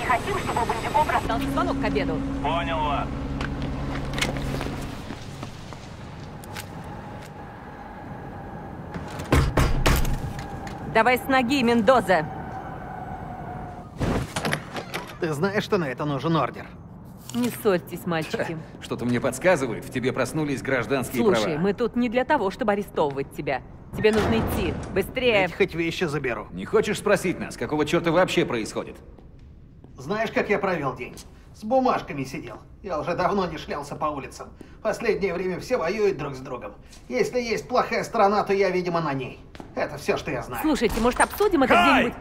хотим, чтобы бандюков раздался звонок к обеду. Понял вас. Давай с ноги, Мендоза. Ты знаешь, что на это нужен ордер? Не ссорьтесь, мальчики. Что-то мне подсказывает, в тебе проснулись гражданские Слушай, права. мы тут не для того, чтобы арестовывать тебя. Тебе нужно идти. Быстрее. Ведь хоть вещи заберу. Не хочешь спросить нас, какого черта вообще происходит? Знаешь, как я провел день? С бумажками сидел. Я уже давно не шлялся по улицам. Последнее время все воюют друг с другом. Если есть плохая сторона, то я, видимо, на ней. Это все, что я знаю. Слушайте, может, обсудим это где-нибудь?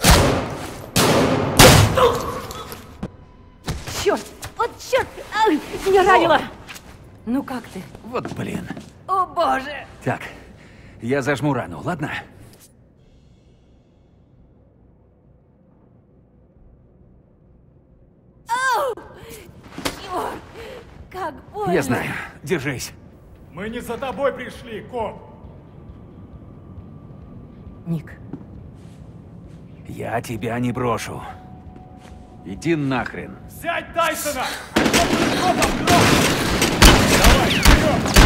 Черт! Вот черт! Ай, меня ранило! Ну как ты? Вот блин. О, боже! Так, я зажму рану, ладно? Ой, как больно! Я знаю. Держись. Мы не за тобой пришли, коп. Ник, Я тебя не брошу. Иди нахрен. Взять Тайсона! Давай, вперед!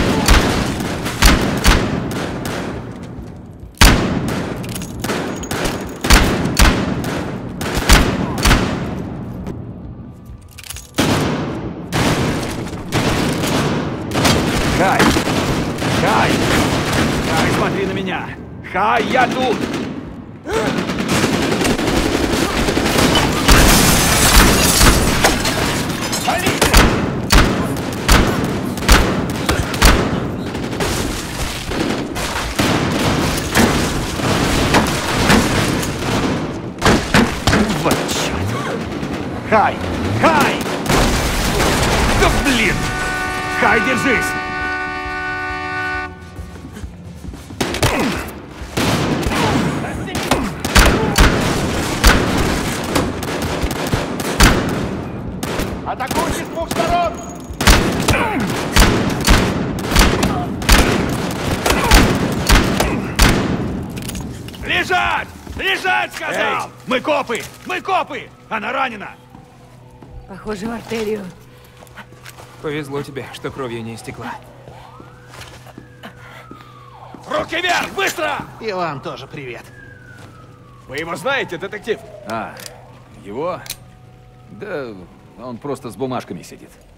Хай! Хай! Хай, смотри на меня! Хай, я тут! Вот черт! Хай! Хай! Да блин! Хай, держись! Атакуйте с двух сторон! Лежать! Лежать, сказал! Эй, мы копы! Мы копы! Она ранена! похоже, в артерию. Повезло тебе, что кровью не истекла. Руки вверх! Быстро! И вам тоже привет. Вы его знаете, детектив? А, его? Да, он просто с бумажками сидит.